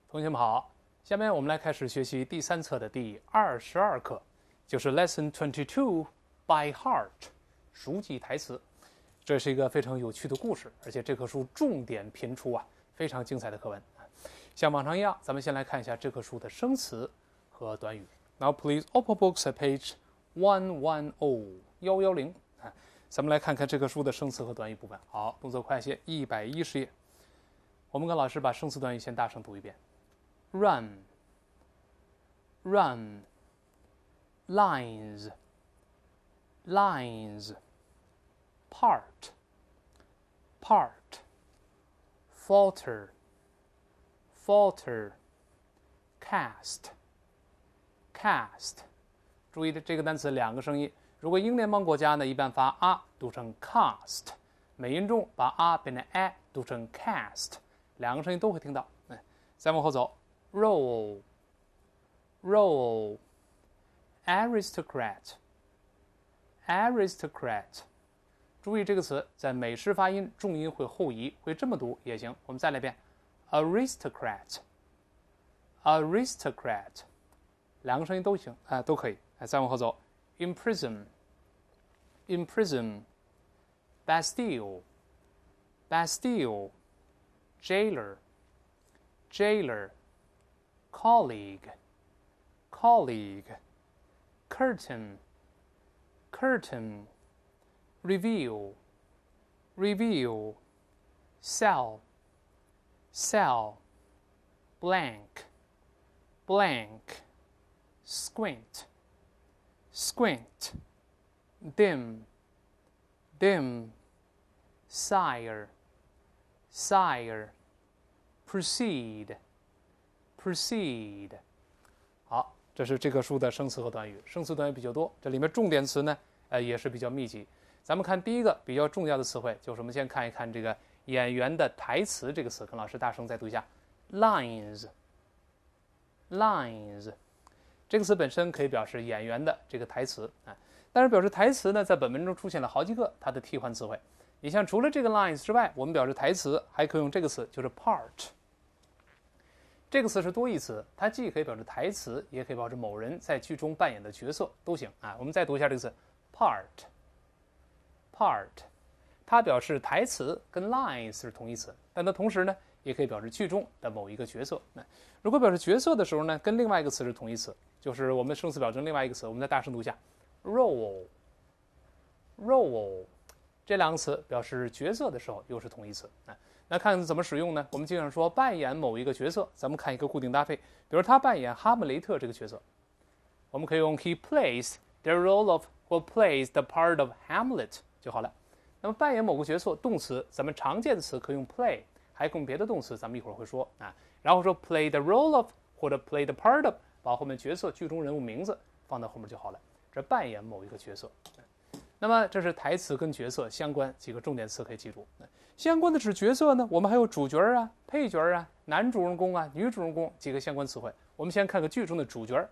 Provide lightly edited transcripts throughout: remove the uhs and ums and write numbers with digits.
同学们好，下面我们来开始学习第3册的第22课，就是 Lesson 22 by heart 熟记台词。这是一个非常有趣的故事，而且这课书重点频出啊，非常精彩的课文。像往常一样，咱们先来看一下这课书的生词和短语。Now please open books at page 110。咱们来看看这课书的生词和短语部分。好，动作快些，110页。我们跟老师把生词短语先大声读一遍。Run, run, lines, lines, part, part, falter, falter, cast, cast。注意这个单词两个声音，如果英联邦国家呢，一般发啊读成 cast， 美音中把啊变成 a 读成 cast， 两个声音都会听到。再往后走。Roll, roll, aristocrat, aristocrat。注意这个词在美式发音重音会后移，会这么读也行。我们再来一遍 ，aristocrat, aristocrat， 两个声音都行都可以。再往后走 ，imprison, imprison, Bastille, Bastille, jailer, jailer。Colleague, colleague, curtain, curtain, reveal, reveal, cell, cell, blank, blank, squint, squint, dim, dim, sire, sire, proceed。好，这是这个书的生词和短语，生词短语比较多，这里面重点词呢，也是比较密集。咱们看第一个比较重要的词汇，就是我们先看一看这个演员的台词这个词，跟老师大声再读一下 ，lines， lines， 这个词本身可以表示演员的这个台词但是表示台词呢，在本文中出现了好几个它的替换词汇。你像除了这个 lines 之外，我们表示台词还可以用这个词，就是 part。这个词是多义词，它既可以表示台词，也可以表示某人在剧中扮演的角色都行我们再读一下这个词 part， part， 它表示台词跟 lines 是同义词，但它同时呢也可以表示剧中的某一个角色。如果表示角色的时候呢，跟另外一个词是同义词，就是我们生词表征另外一个词，我们再大声读一下 role， role， 这两个词表示角色的时候又是同义词那看怎么使用呢？我们经常说扮演某一个角色，咱们看一个固定搭配，比如他扮演哈姆雷特这个角色，我们可以用 He plays the role of or plays the part of Hamlet 就好了。那么扮演某个角色，动词咱们常见的词可以用 play， 还可以用别的动词，咱们一会儿会说然后说 play the role of 或者 play the part of， 把后面角色剧中人物名字放到后面就好了。这扮演某一个角色。那么这是台词跟角色相关几个重点词可以记住。相关的指角色呢，我们还有主角配角男主人公女主人公几个相关词汇。我们先看看剧中的主角，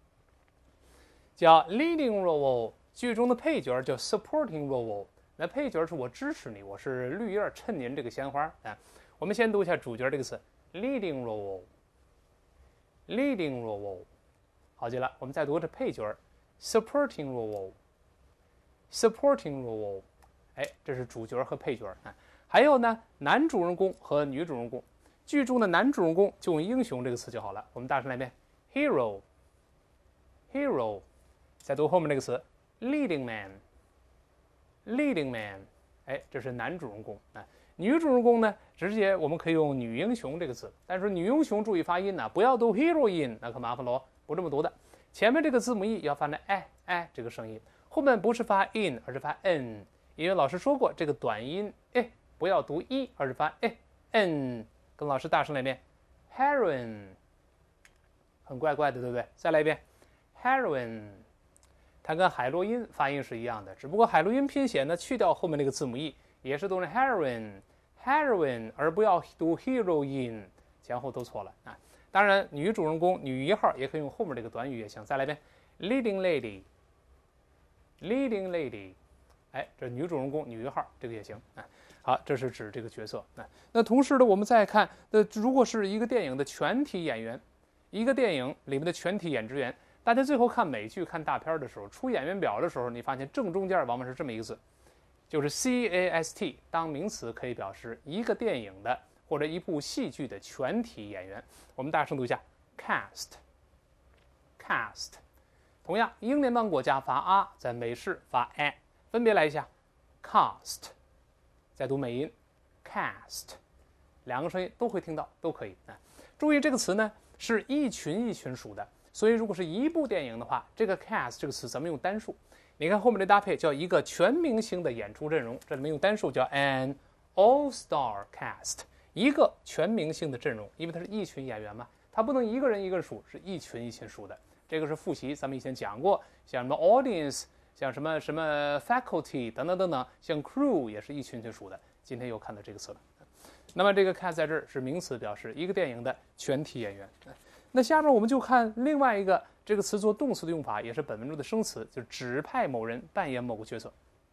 叫 leading role， 剧中的配角叫 supporting role。那配角是我支持你，我是绿叶衬您这个鲜花我们先读一下主角这个词 leading role， leading role。好极了，我们再读这配角 supporting role。supporting role， 这是主角和配角还有呢，男主人公和女主人公。剧中的男主人公就用英雄这个词就好了。我们大声来一遍 ，hero， hero。再读后面这个词 ，leading man，leading man。这是男主人公女主人公呢，直接我们可以用女英雄这个词，但是女英雄注意发音不要读 heroine， 那可麻烦喽，不这么读的。前面这个字母 e 要发成这个声音。后面不是发 in， 而是发 n， 因为老师说过，这个短音不要读 e， 而是发 n。跟老师大声来一遍 ，heroine， 很怪怪的，对不对？再来一遍 ，heroine， 它跟海洛因发音是一样的，只不过海洛因拼写呢，去掉后面那个字母 e， 也是读成 heroine， 而不要读 heroine， 前后都错了当然，女主人公女一号也可以用后面这个短语也行。再来一遍 ，leading lady。leading lady，这女主人公女一号这个也行好，这是指这个角色。那同时呢，我们再看，如果是一个电影的全体演员，一个电影里面的全体演职员，大家最后看美剧、看大片的时候，出演员表的时候，你发现正中间往往是这么一个字，就是 cast， 当名词可以表示一个电影的或者一部戏剧的全体演员。我们大声读一下 cast。同样，英联邦国家发 a， 在美式发 a， 分别来一下 cast。再读美音 cast， 两个声音都会听到，都可以。注意这个词呢是一群一群数的，所以如果是一部电影的话，这个 cast 这个词咱们用单数。你看后面的搭配叫一个全明星的演出阵容，这里面用单数叫 an all-star cast， 一个全明星的阵容，因为它是一群演员嘛，它不能一个人一个人数，是一群一群数的。这个是复习，咱们以前讲过，像什么 audience， 像什么 faculty 等等等等，像 crew 也是一群群数的。今天又看到这个词了。那么这个 cast 在这儿是名词，表示一个电影的全体演员。那下面我们就看另外一个这个词做动词的用法，也是本文中的生词，就是指派某人扮演某个角色。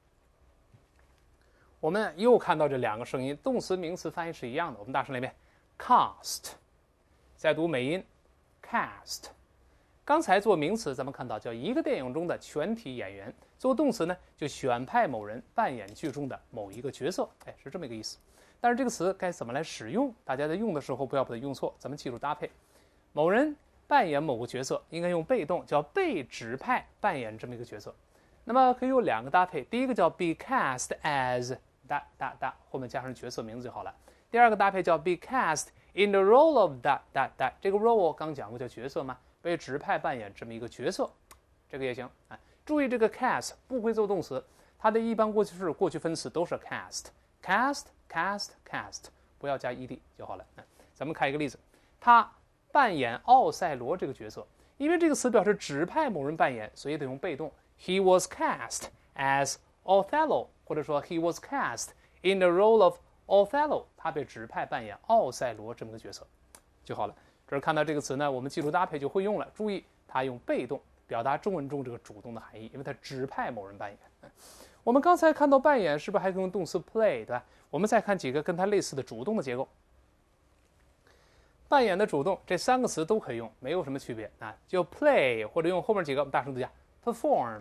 我们又看到这两个声音，动词名词发音是一样的。我们大声来一遍 cast， 再读美音 cast。刚才做名词咱们看到叫一个电影中的全体演员，做动词呢就选派某人扮演剧中的某一个角色，是这么一个意思。但是这个词该怎么来使用，大家在用的时候不要把它用错，咱们记住搭配。某人扮演某个角色应该用被动，叫被指派扮演这么一个角色。那么可以有两个搭配，第一个叫 be cast as 后面加上角色名字就好了。第二个搭配叫 be cast in the role of 这个 role 刚讲过叫角色嘛，被指派扮演这么一个角色，这个也行。注意这个 cast 不会做动词，它的一般过去式、过去分词都是 cast， 不要加 ed 就好了。咱们看一个例子，他扮演奥赛罗这个角色，因为这个词表示指派某人扮演，所以得用被动。He was cast as Othello， 或者说 He was cast in the role of Othello， 他被指派扮演奥赛罗这么个角色就好了。这儿看到这个词呢，我们记住搭配就会用了。注意，它用被动表达中文中这个主动的含义，因为它指派某人扮演。我们刚才看到扮演是不是还可以用动词 play， 对吧？我们再看几个跟它类似的主动的结构。扮演的主动这三个词都可以用，没有什么区别啊，就 play 或者用后面几个，我们大声读一下 perform，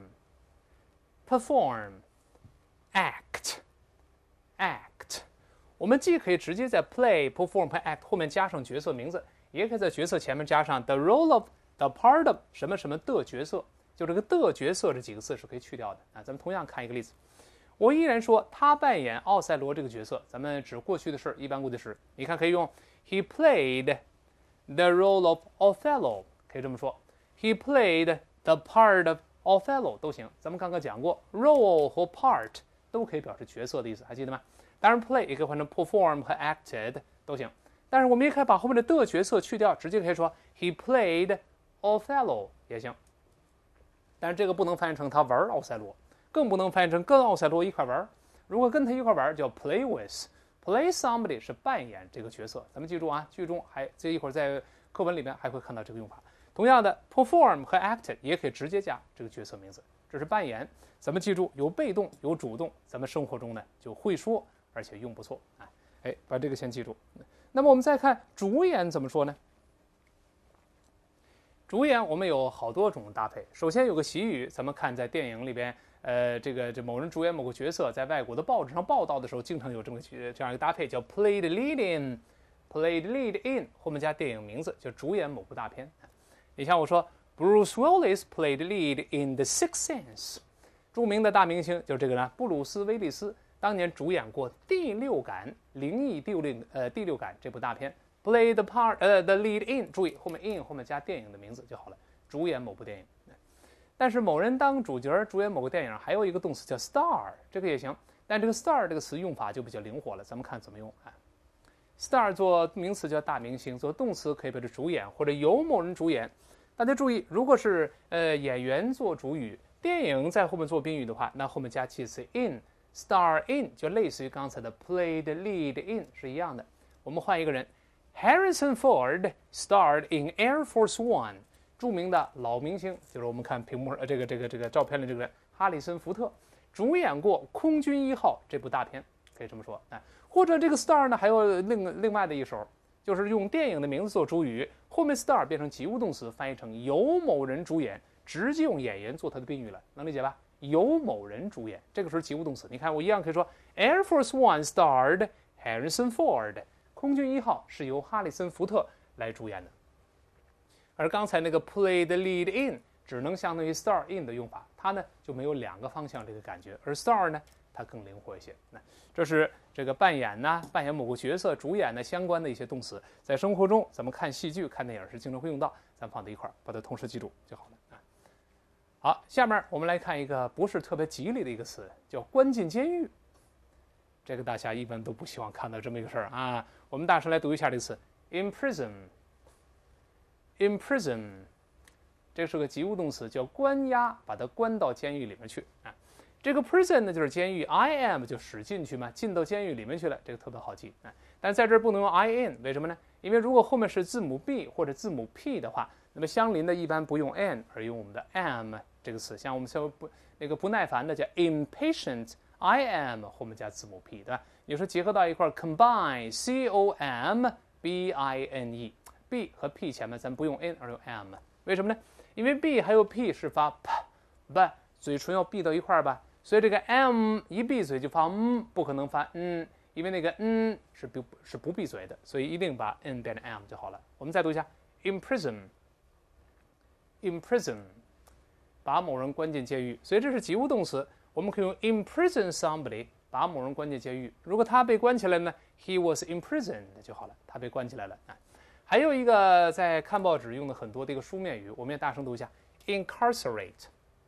act。我们既可以直接在 play、perform 和 act 后面加上角色名字，也可以在角色前面加上 the role of、the part of 什么什么的角色，就这个的角色这几个字是可以去掉的啊。咱们同样看一个例子，我依然说他扮演奥赛罗这个角色，咱们指过去的事，一般过去时，你看可以用 he played the role of Othello， 可以这么说 he played the part of Othello 都行。咱们刚刚讲过 role 和 part 都可以表示角色的意思，还记得吗？当然 play 也可以换成 perform 和 acted 都行。但是我们也可以把后面的角色去掉，直接可以说 he played Othello 也行。但是这个不能翻译成他玩奥赛罗，更不能翻译成跟奥赛罗一块玩。如果跟他一块玩叫 play with，play somebody 是扮演这个角色。咱们记住啊，剧中这一会儿在课文里面还会看到这个用法。同样的 perform 和 acted 也可以直接加这个角色名字，这是扮演。咱们记住有被动有主动，咱们生活中呢就会说，而且用不错啊。把这个先记住。那么我们再看主演怎么说呢？主演我们有好多种搭配。首先有个习语，咱们看在电影里边，这某人主演某个角色，在外国的报纸上报道的时候，经常有这样一个搭配，叫 play the lead in， 后面加电影名字，就主演某部大片。你像我说 Bruce Willis played the lead in The Sixth Sense， 著名的大明星就是这个人，布鲁斯·威利斯，当年主演过《第六感》灵异第六感这部大片。Play the lead in， 注意后面 in 后面加电影的名字就好了，主演某部电影。但是某人当主角主演某个电影，还有一个动词叫 star， 这个也行。但这个 star 这个词用法就比较灵活了，咱们看怎么用啊 ？star 做名词叫大明星，做动词可以表示主演或者由某人主演。大家注意，如果是演员做主语，电影在后面做宾语的话，那后面加介词 in，star in 就类似于刚才的 play the lead in 是一样的。我们换一个人。Harrison Ford starred in Air Force One， 著名的老明星，就是我们看屏幕上这个照片里这个人哈里森福特，主演过《空军一号》这部大片。 可以这么说。或者这个 star 呢，还有另外的一手，就是用电影的名字做主语，后面 star 变成及物动词，翻译成由某人主演，直接用演员做它的宾语了，能理解吧？由某人主演，这个时候及物动词。你看我一样可以说 Air Force One starred Harrison Ford， 空军1号是由哈里森福特来主演的。而刚才那个 play the lead in 只能相当于 star in 的用法，它呢就没有2个方向这个感觉，而 star 呢它更灵活一些。这是这个扮演扮演某个角色、主演相关的一些动词，在生活中咱们看戏剧、看电影时经常会用到，咱放在一块儿，把它同时记住就好了。好，下面我们来看一个不是特别吉利的一个词，叫关进监狱。这个大家一般都不希望看到这么一个事儿啊。我们大声来读一下这个词 ：imprison。这是个及物动词，叫关押，把它关到监狱里面去啊。这个 prison 呢就是监狱 ，I am 就使进去嘛，进到监狱里面去了，这个特别好记啊。但是在这儿不能用 I in， 为什么呢？因为如果后面是字母 B 或者字母 P 的话，那么相邻的一般不用 n， 而用我们的 am 这个词。像我们说不耐烦的叫 impatient，I am 后面加字母 P， 对吧？有时候结合到一块 combine combine，B 和 P 前面咱不用 n 而用 am， 为什么呢？因为 B 还有 P 是发 p， 嘴唇要闭到一块吧，所以这个 m 一闭嘴就发不可能发因为那个是不闭嘴的，所以一定把 n 变成 m 就好了。我们再读一下 imprison， 把某人关进监狱，所以这是及物动词，我们可以用 imprison somebody 把某人关进监狱。如果他被关起来呢 ，he was imprisoned 就好了，他被关起来了。还有一个在看报纸用的很多的一个书面语，我们也大声读一下 incarcerate。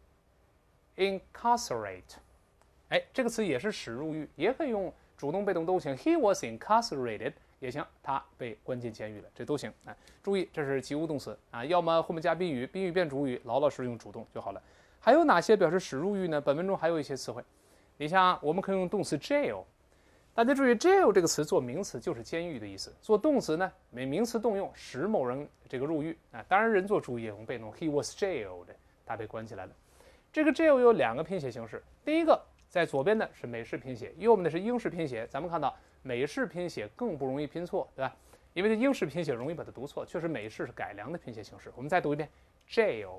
哎，这个词也是使入语，也可以用主动被动都行。He was incarcerated 也行，他被关进监狱了，这都行。注意这是及物动词啊，要么后面加宾语，宾语变主语，老实用主动就好了。还有哪些表示使入语呢？本文中还有一些词汇，你像我们可以用动词 jail。大家注意 jail 这个词做名词就是监狱的意思，做动词呢名词动用使某人这个入狱啊。当然人做主语也用被动 ，he was jailed， 他被关起来了。这个 jail 有2个拼写形式，第一个在左边的是美式拼写，右边的是英式拼写。咱们看到美式拼写更不容易拼错，对吧？因为这英式拼写容易把它读错，确实美式是改良的拼写形式。我们再读一遍 jail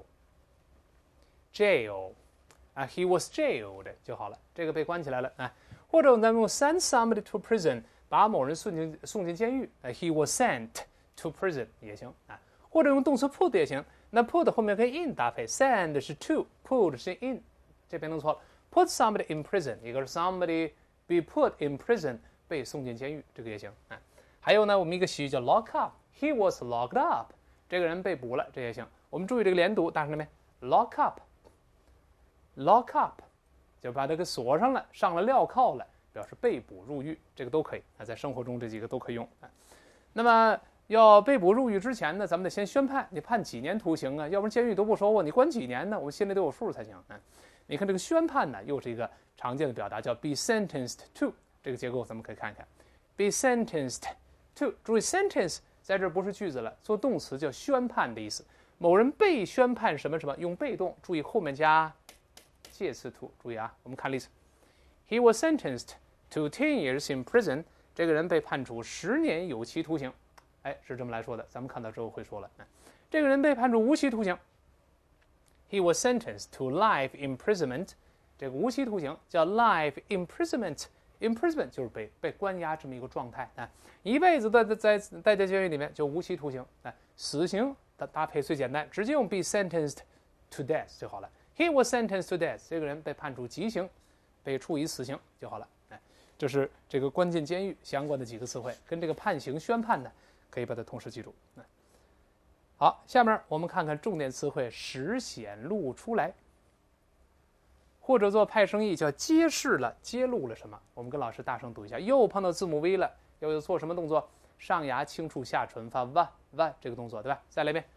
啊 ，he was jailed 就好了，这个被关起来了啊。或者我们再用 send somebody to prison， 把某人送进监狱 ，he was sent to prison 也行啊。或者用动词 put 也行，那 put 后面跟 in 搭配 ，send 是 to，put 是 in， 这边弄错了。Put somebody in prison， 一个是 somebody be put in prison， 被送进监狱，这个也行啊。还有呢，我们一个习语叫 lock up，he was locked up， 这个人被捕了，这也行。我们注意这个连读，大声了没 ？lock up，lock up， 就把这个锁上了，上了镣铐了，表示被捕入狱，这个都可以啊。在生活中这几个都可以用啊。那么要被捕入狱之前呢，咱们得先宣判，你判几年徒刑啊？要不然监狱都不收啊，你关几年呢？我们心里都有数才行啊。你看这个宣判呢，又是一个常见的表达，叫 be sentenced to。这个结构咱们可以看一看 ，be sentenced to。注意 sentence 在这不是句子了，做动词叫宣判的意思。某人被宣判什么什么，用被动，注意后面加介词 to。注意啊，我们看例子 ，He was sentenced to 10 years in prison。这个人被判处10年有期徒刑。哎，是这么来说的，咱们看到之后会说了。这个人被判处无期徒刑。He was sentenced to life imprisonment， 这个无期徒刑叫 life imprisonment，imprisonment 就是被关押这么一个状态啊，一辈子在监狱里面就无期徒刑啊，死刑的搭配最简单，直接用 be sentenced to death 就好了。He was sentenced to death， 这个人被判处极刑，被处以死刑就好了。哎，这是这个关进监狱相关的几个词汇，跟这个判刑宣判呢，可以把它同时记住。好，下面我们看看重点词汇使显露出来，或者做派生意叫揭示了、揭露了什么。我们跟老师大声读一下，又碰到字母 V 了，又做什么动作？上牙轻触下唇，发 v 这个动作，对吧？再来一遍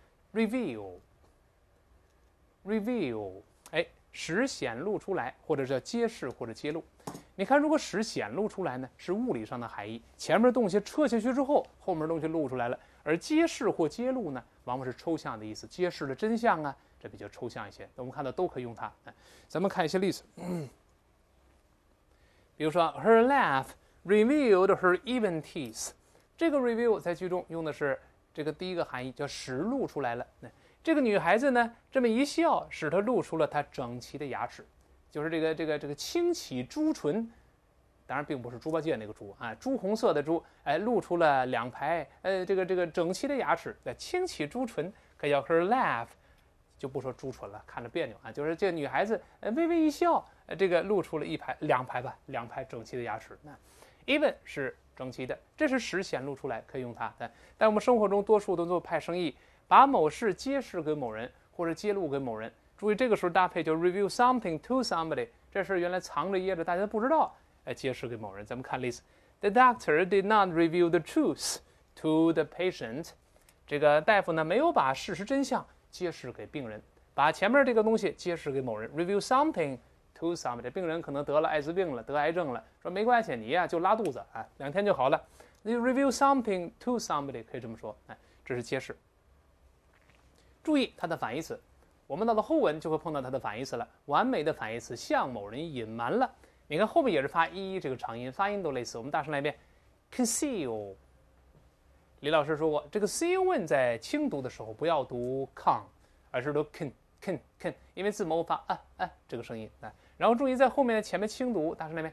，reveal，哎，使显露出来，或者叫揭示或者揭露。你看，如果使显露出来呢，是物理上的含义，前面东西撤下去之后，后面东西露出来了。而揭示或揭露呢，往往是抽象的意思，揭示了真相啊，这比较抽象一些。我们看到都可以用它。咱们看一些例子，比比如说 her laugh revealed her even teeth， 这个 reveal 在句中用的是这个第一个含义，叫使露出来了。这个女孩子呢，这么一笑，使她露出了她整齐的牙齿，就是这个轻启朱唇，当然并不是猪八戒那个猪啊，朱红色的朱，露出了2排这个整齐的牙齿，轻启朱唇，可以叫 her laugh， 就不说朱唇了，看着别扭啊，就是这个女孩子微微一笑，这个露出了2排整齐的牙齿。even 是整齐的，这是使显露出来，可以用它。但我们生活中多数都做派生意，把某事揭示给某人或者揭露给某人。注意这个时候搭配就 reveal something to somebody， 这事原来藏着掖着，大家不知道，揭示给某人。咱们看例子 ：The doctor did not reveal the truth to the patient。这个大夫呢没有把事实真相揭示给病人，把前面这个东西揭示给某人 ，reveal something to somebody。病人可能得了艾滋病了，得癌症了，说没关系，你呀就拉肚子啊，2天就好了。你 reveal something to somebody 可以这么说，这是揭示。注意它的反义词，我们到了后文就会碰到它的反义词了。完美的反义词向某人隐瞒了，你看后面也是发这个长音，发音都类似。我们大声来一遍 ，conceal。李老师说过，这个 con 在轻读的时候不要读 con， 而是读 can， 因为字母发这个声音。然后注意在后面的前面轻读，大声来一遍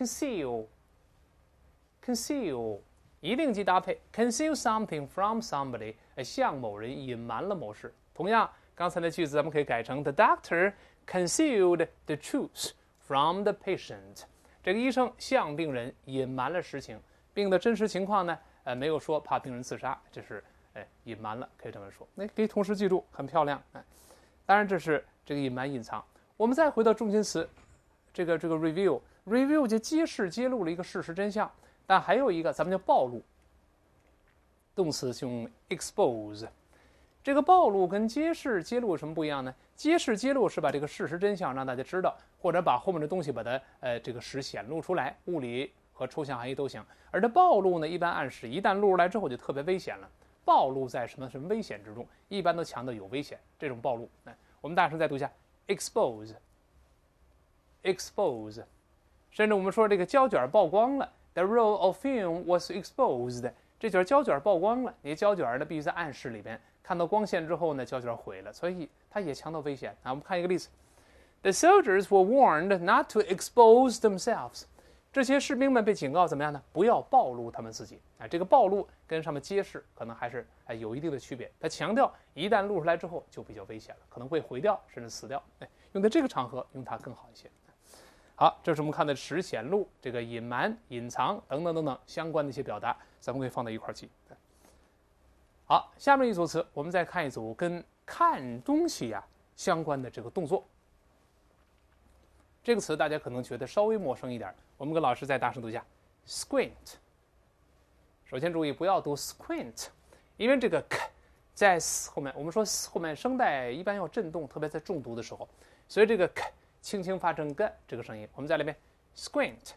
conceal， 一定记搭配 conceal something from somebody， 向某人隐瞒了某事。同样，刚才的句子咱们可以改成 The doctor concealed the truth from the patient。这个医生向病人隐瞒了实情，病的真实情况呢，没有说怕病人自杀，这是隐瞒了，可以这么说。可以同时记住，很漂亮。当然这是这个隐瞒隐藏。我们再回到中心词，这个 reveal 就揭示揭露了一个事实真相，但还有一个咱们叫暴露，动词用 expose。这个暴露跟揭示揭露有什么不一样呢？揭示揭露是把这个事实真相让大家知道，或者把后面的东西把它这个使显露出来，物理和抽象含义都行。而这暴露呢，一般暗示一旦露出来之后就特别危险了。暴露在什么危险之中，一般都强调有危险。这种暴露，我们大声再读一下 expose， 甚至我们说这个胶卷曝光了 ，the roll of film was exposed， 这卷胶卷曝光了，你胶卷呢必须在暗室里边看到光线之后呢，胶卷毁了，所以它也强调危险。我们看一个例子 ，The soldiers were warned not to expose themselves。这些士兵们被警告怎么样呢？不要暴露他们自己。这个暴露跟上面揭示可能还是有一定的区别。他强调一旦露出来之后就比较危险了，可能会毁掉甚至死掉。用在这个场合用它更好一些。好，这是我们看的使显露、这个隐瞒、隐藏等等等等相关的一些表达，咱们可以放在一块儿记。好，下面一组词，我们再看一组跟看东西相关的这个动作。这个词大家可能觉得稍微陌生一点，我们跟老师再大声读一下 squint。 首先注意不要读 squint， 因为这个 k 在后面，我们说后面声带一般要震动，特别在重读的时候，所以这个 k 轻轻发成 g 这个声音。我们再来一遍 squint。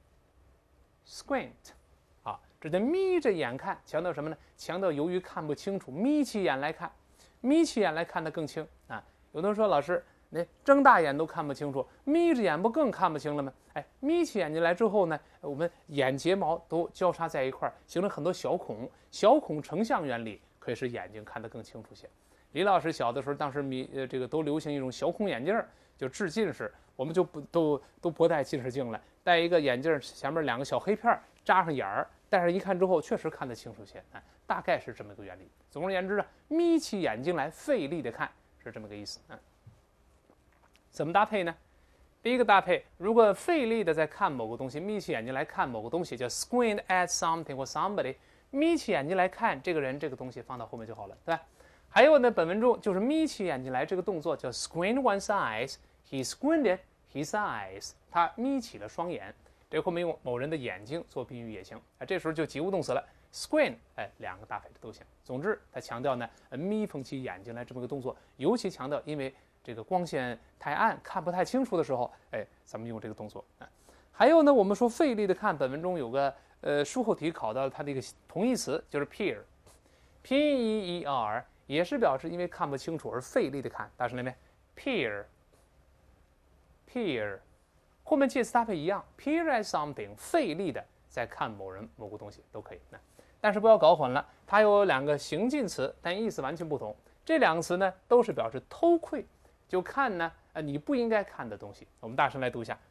好，这叫眯着眼看，强调什么呢？强调由于看不清楚，眯起眼来看，眯起眼来看得更清有的人说老师你睁大眼都看不清楚，眯着眼不更看不清了吗？眯起眼睛来之后呢，我们眼睫毛都交叉在一块儿，形成很多小孔，小孔成像原理可以使眼睛看得更清楚些。李老师小的时候，当时这个都流行一种小孔眼镜，就治近视，我们就不戴近视镜了，戴一个眼镜，前面2个小黑片扎上眼儿，戴上一看之后确实看得清楚些。大概是这么个原理。总而言之眯起眼睛来费力的看是这么个意思。怎么搭配呢？第一个搭配，如果费力的在看某个东西，眯起眼睛来看某个东西，叫 squint at something or somebody， 眯起眼睛来看这个人这个东西，放到后面就好了，对吧？还有呢，本文中就是眯起眼睛来这个动作叫 squint one's eyes， he squinted his eyes， 他眯起了双眼。这后面用某人的眼睛做比喻也行。这时候就及物动词了 ，squint， 2个搭配的都行。总之，他强调呢，眯缝起眼睛来这么个动作，尤其强调因为这个光线太暗看不太清楚的时候，咱们用这个动作。还有呢，我们说费力的看，本文中有个术后题考到它的一个同义词，就是 peer，P-E-E-R， 也是表示因为看不清楚而费力的看。大声来一遍 ，peer。 后面介词搭配一样 ，peer at something， 费力的在看某人某个东西都可以。但是不要搞混了，它有两个形近词，但意思完全不同。这两个词呢，都是表示偷窥，就看呢，你不应该看的东西。我们大声来读一下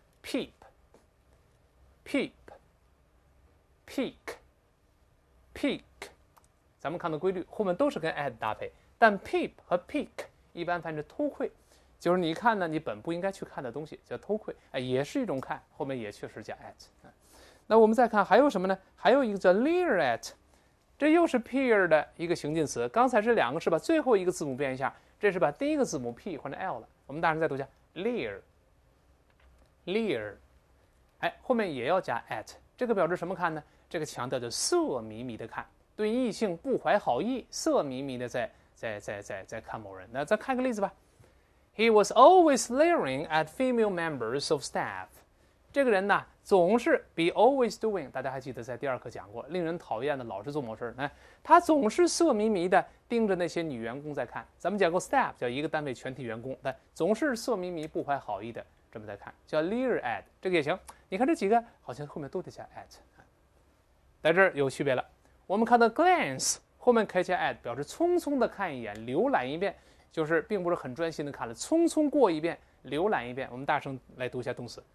peep，peep，peek，peek。咱们看到规律，后面都是跟 at 搭配，但 peep 和 peek 一般翻译成偷窥，就是你看呢，你本不应该去看的东西，叫偷窥，也是一种看，后面也确实加 at。那我们再看还有什么呢？还有一个叫 leer at， 这又是 peer 的一个形近词。刚才这两个是把最后一个字母变一下，这是把第一个字母 p 换成 l 了。我们大声再读一下 leer，leer， 后面也要加 at， 这个表示什么看呢？这个强调的色迷迷的看，对异性不怀好意，色迷迷的在看某人。那再看个例子吧。He was always leering at female members of staff。这个人呢，总是 be always doing， 大家还记得在第二课讲过，令人讨厌的老是做某事。他总是色迷迷的盯着那些女员工在看。咱们讲过 staff 叫一个单位全体员工，但总是色迷迷不怀好意的这么在看，叫 leer at， 这个也行。你看这几个好像后面都得加 at， 在这儿有区别了。我们看到 glance 后面可以加 at， 表示匆匆的看一眼，浏览一遍，就是并不是很专心的看了，匆匆过一遍，浏览一遍。我们大声来读一下动词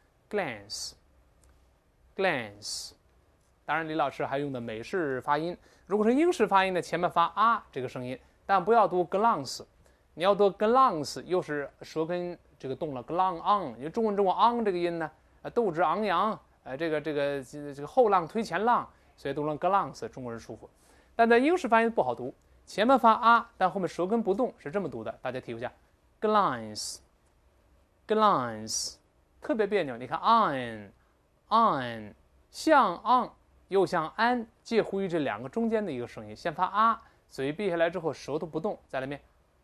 glance。glance， 当然李老师还用的美式发音，如果是英式发音呢，前面发啊这个声音，但不要读 glance， 你要读 glance， 又是舌根这个动了 glance on， 因为中文中 on 这个音呢，斗志昂扬，这个后浪推前浪，所以读成 glance， 中国人舒服。但在英式发音不好读，前面发啊，但后面舌根不动，是这么读的，大家体会一下 glance，glance， 特别别扭。你看 on，像 on 又像 an， 介乎于这两个中间的一个声音，先发啊，嘴闭下来之后舌头不动，再来一遍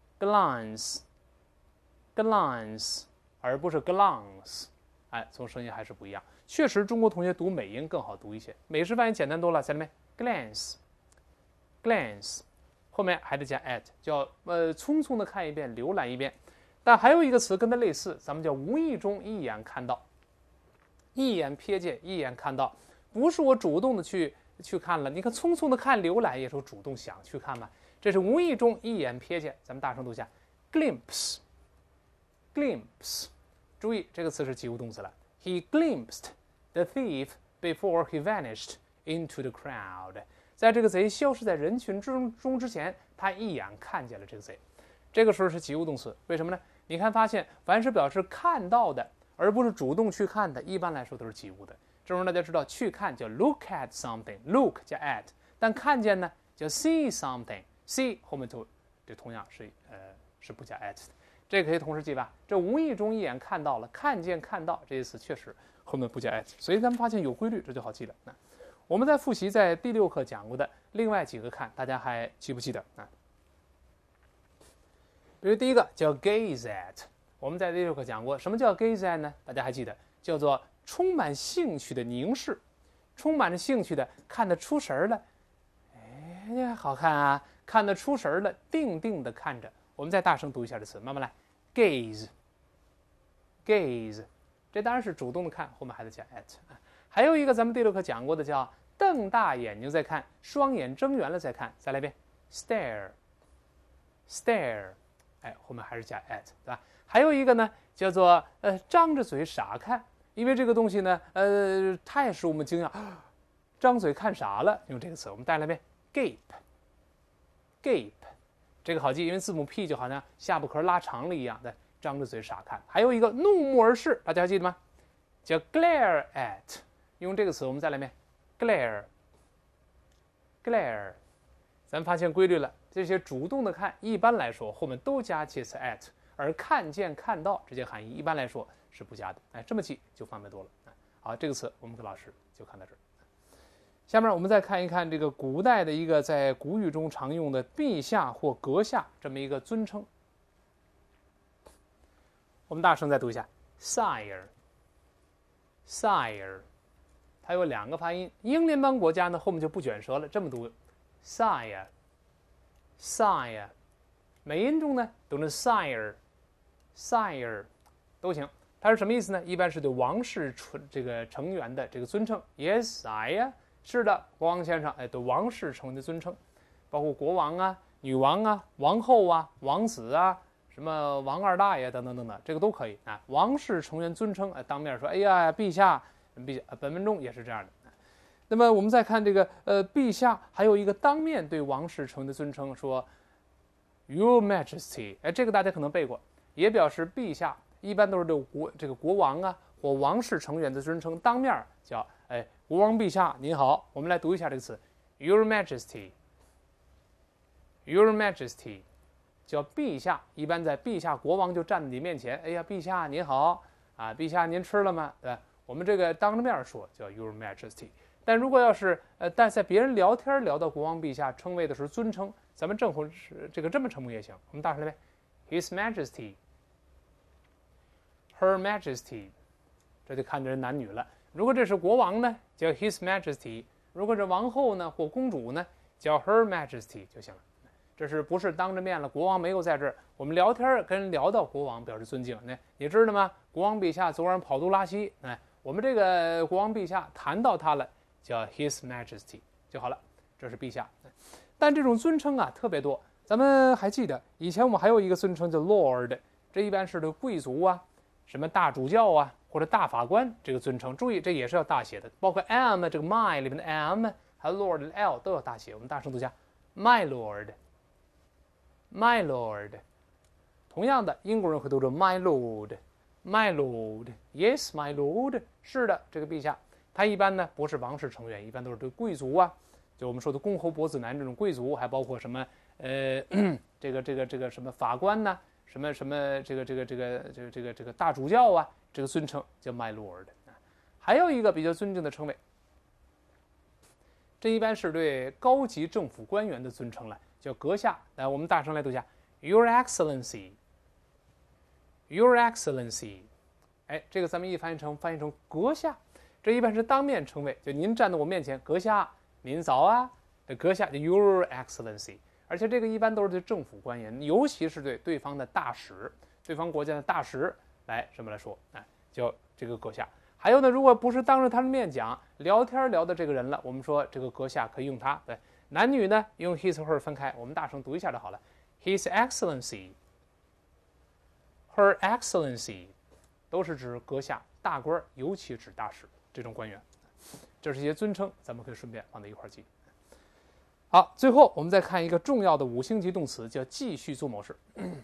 glance，glance， 而不是 glance， 从声音还是不一样。确实中国同学读美音更好读一些，美式发音简单多了，再来一遍 glance，glance， 后面还得加 at， 叫匆匆的看一遍，浏览一遍。但还有一个词跟它类似，咱们叫无意中一眼看到，一眼瞥见，一眼看到，不是我主动的去看了。你看匆匆的看浏览也是我主动想去看嘛，这是无意中一眼瞥见。咱们大声读一下 glimpse，glimpse， 注意这个词是及物动词了。He glimpsed the thief before he vanished into the crowd。在这个贼消失在人群中之前，他一眼看见了这个贼。这个时候是及物动词，为什么呢？你看发现凡是表示看到的，而不是主动去看的，一般来说都是及物的。这时候大家知道去看叫 look at something， look 加 at， 但看见呢叫 see something， see 后面就这同样是不加 at 的。这个可以同时记吧？这无意中一眼看到了，看见看到这些词确实后面不加 at， 所以咱们发现有规律，这就好记了。我们再复习在第6课讲过的另外几个看，大家还记不记得比如第一个叫 gaze at， 我们在第6课讲过，什么叫 gaze at 呢？大家还记得，叫做充满兴趣的凝视，充满着兴趣的看得出神了，好看啊，看得出神了，定定的看着。我们再大声读一下这词，慢慢来 gaze，gaze， 这当然是主动的看，后面还得加 at。还有一个咱们第6课讲过的叫瞪大眼睛在看，双眼睁圆了在看，再来一遍 stare，stare， 后面还是加 at， 对吧？还有一个呢叫做张着嘴傻看，因为这个东西呢太使我们惊讶，张嘴看傻了，用这个词。我们带来一遍 gape，gape， 这个好记，因为字母 P 就好像下巴壳拉长了一样的，张着嘴傻看。还有一个怒目而视，大家还记得吗？叫 glare at， 用这个词。我们再来一遍 glare，glare。咱们发现规律了，这些主动的看，一般来说后面都加介词 at， 而看见看到这些含义一般来说是不加的。这么记就方便多了。好，这个词我们跟老师就看到这儿。下面我们再看一看这个古代的一个在古语中常用的陛下或阁下这么一个尊称。我们大声再读一下 sire，sire， 它有2个发音。英联邦国家呢后面就不卷舌了，这么读 sire，sire。美音中呢读成 sire，sire 都行。 它是什么意思呢？一般是对王室这个成员的这个尊称。Yes, I 呀，是的，国王先生，哎，对王室成员的尊称，包括国王啊、女王啊、王后啊、王子啊、什么王二大爷等等等等，这个都可以啊。王室成员尊称，当面说，哎呀，陛下，本文中也是这样的。那么我们再看这个，陛下还有一个当面对王室成员的尊称，说 Your Majesty， 哎，这个大家可能背过，也表示陛下，一般都是对这个国王啊或王室成员的尊称，当面叫，哎，国王陛下您好。我们来读一下这个词 ，Your Majesty，Your Majesty， 叫陛下，一般在陛下国王就站在你面前，哎呀，陛下您好啊，陛下您吃了吗？对吧？我们这个当着面说叫 Your Majesty。但如果要是但在别人聊天聊到国王陛下称谓的时候，尊称咱们正或是这个这么称呼也行。我们大声来背 ，His Majesty，Her Majesty， 这就看这人男女了。如果这是国王呢，叫 His Majesty； 如果是王后呢或公主呢，叫 Her Majesty 就行了。这是不是当着面了？国王没有在这儿，我们聊天跟人聊到国王，表示尊敬。你知道吗？国王陛下昨晚跑肚拉稀，我们这个国王陛下谈到他了。叫 His Majesty 就好了，这是陛下。但这种尊称啊特别多，咱们还记得以前我们还有一个尊称叫 Lord， 这一般是对贵族啊、什么大主教啊或者大法官这个尊称。注意，这也是要大写的，包括 M 这个 My 里面的 M， 还有 Lord 的 L 都要大写。我们大声读下 My Lord，My Lord。同样的，英国人会读成 My Lord，My Lord，Yes My Lord， 是的，这个陛下。他一般呢不是王室成员，一般都是对贵族啊，就我们说的公侯伯子男这种贵族，还包括什么这个什么法官呐、什么这个大主教啊，这个尊称叫 My Lord。还有一个比较尊敬的称谓，这一般是对高级政府官员的尊称了，叫阁下。来，我们大声来读一下 Your Excellency，Your Excellency。哎，这个咱们翻译成阁下。这一般是当面称谓，就您站在我面前，阁下，您早啊，阁下就 Your Excellency。而且这个一般都是对政府官员，尤其是对对方的大使、对方国家的大使来说，叫这个阁下。还有呢，如果不是当着他的面讲，聊天聊到这个人了，我们说这个阁下可以用他。对，男女呢用 his 和 her 分开，我们大声读一下就好了。His Excellency，Her Excellency， 都是指阁下、大官，尤其指大使。这种官员，这是一些尊称，咱们可以顺便放在一块儿记。好，最后我们再看一个重要的5星级动词，叫继续做某事。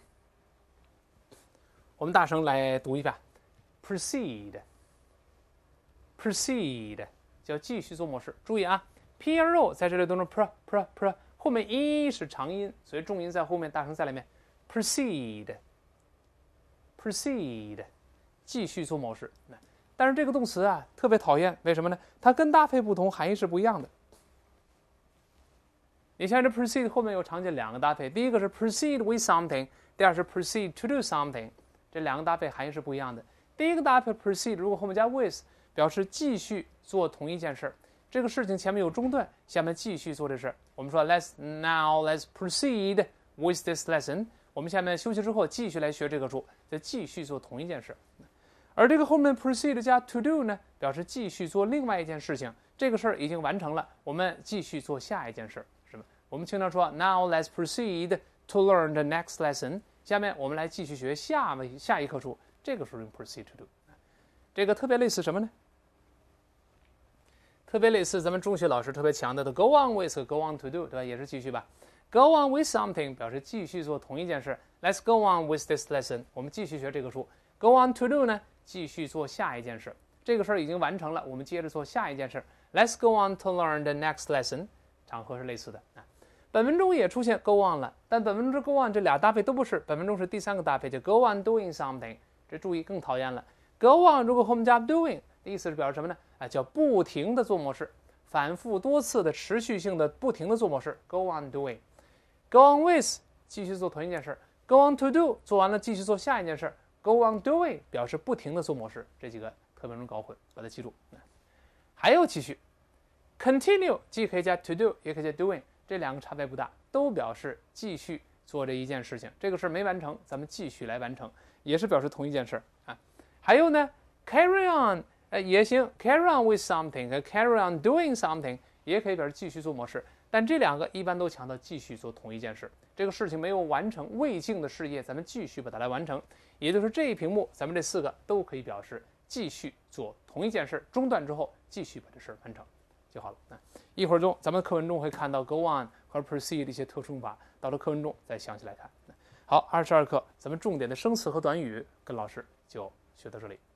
我们大声来读一遍 ，proceed，proceed 叫继续做某事。注意啊 ，pro 在这里读成 pro， 后面音是长音，所以重音在后面，大声再来一遍 ，proceed，proceed 继续做某事。但是这个动词啊特别讨厌，为什么呢？它跟搭配不同，含义是不一样的。你像这 proceed 后面有常见2个搭配，第一个是 proceed with something， 第二是 proceed to do something， 这2个搭配含义是不一样的。第一个搭配 proceed 如果后面加 with， 表示继续做同一件事，这个事情前面有中断，下面继续做这事。我们说 let's proceed with this lesson， 我们下面休息之后继续来学这个书，就继续做同一件事。而这个后面 proceed 加 to do 呢，表示继续做另外一件事情，这个事儿已经完成了，我们继续做下一件事，是吧？我们经常说 Now let's proceed to learn the next lesson， 下面我们来继续学下一课书，这个时候用 proceed to do。这个特别类似什么呢？特别类似咱们中学老师特别强调的 go on with 和 go on to do， 对吧？也是继续吧。Go on with something 表示继续做同一件事。Let's go on with this lesson， 我们继续学这个书。Go on to do 呢？继续做下一件事，这个事儿已经完成了，我们接着做下一件事。Let's go on to learn the next lesson， 场合是类似的。本文中也出现 go on 了，但本文中 go on 这俩搭配都不是，本文中是第3个搭配，叫 go on doing something。这注意更讨厌了 ，go on 如果后面加 doing， 意思是表示什么呢？叫不停的做某事，反复多次的持续性的不停的做某事 ，go on doing。Go on with 继续做同一件事 ，go on to do 做完了继续做下一件事。Go on doing 表示不停的做某事，这几个特别容易搞混，把它记住。还有继续 ，continue 既可以加 to do， 也可以加 doing， 这2个差别不大，都表示继续做这一件事情。这个事儿没完成，咱们继续来完成，也是表示同一件事啊。 还有呢 carry on 也行 carry on with something 和 carry on doing something 也可以表示继续做某事，但这两个一般都强调继续做同一件事，这个事情没有完成未尽的事业，咱们继续把它来完成。也就是这一屏幕咱们这4个都可以表示继续做同一件事，中断之后继续把这事完成就好了。一会儿中咱们课文中会看到 go on 和 proceed 的一些特殊用法，到了课文中再详细来看。好，22课咱们重点的生词和短语跟老师就学到这里。